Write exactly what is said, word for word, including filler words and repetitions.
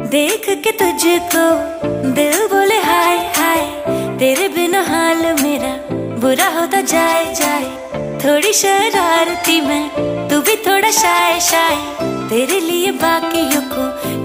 देख के तुझको दिल बोले हाय हाय, तेरे बिना हाल मेरा बुरा होता जाए जाए। थोड़ी शरारती मैं, तू भी थोड़ा शाय शाय, तेरे लिए बाकियों को